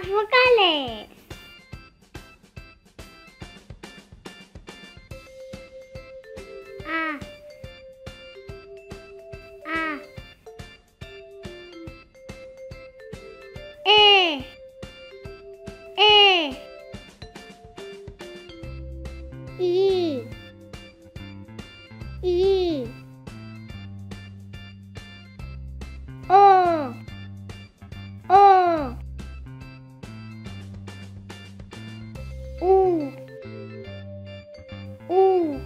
vocales. A, A, E, E, I, O, O, U, U.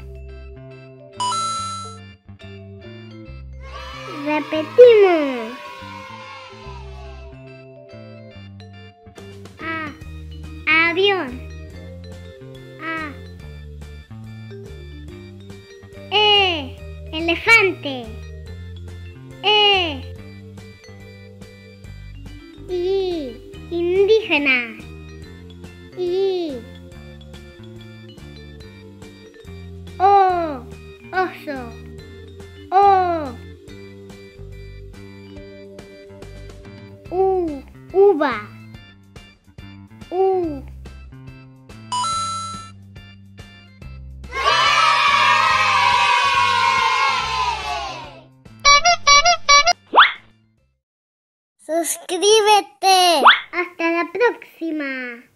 Repetimos. A, avión. A, elefante. Indígena. Oso. Uva. Suscríbete. Hasta la próxima.